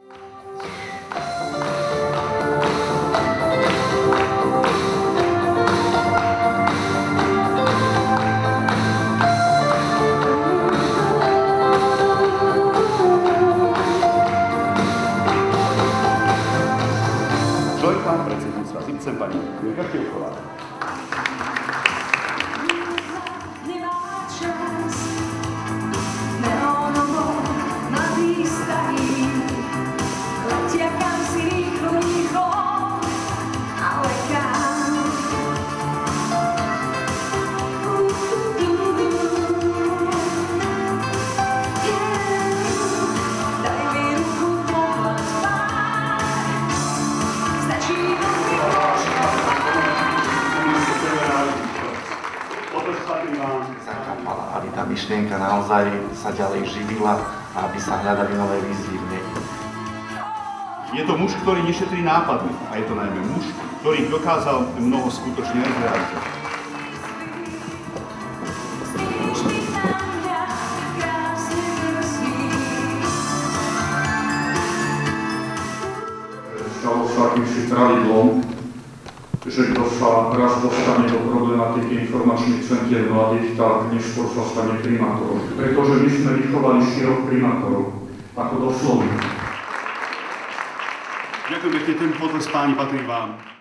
Členka predsedníctva SIPCE pani Jurka Števková. Zakapala, aby tá myšlienka naozaj sa ďalej živila a aby sa hľadali nové vízie v nej. Je to muž, ktorý nešetrí nápadmi a je to najmä muž, ktorý dokázal mnoho skutočne aj zrealizovať. Stalo sa akýmsi pravidlom, že kto sa raz dostane do problematiky informačných centier mladých, tak neskôr sa stane primátorom. Pretože my sme vychovali 4 primátorov, ako doslovne. Ďakujem pekne, ten potlesk páni patrí vám.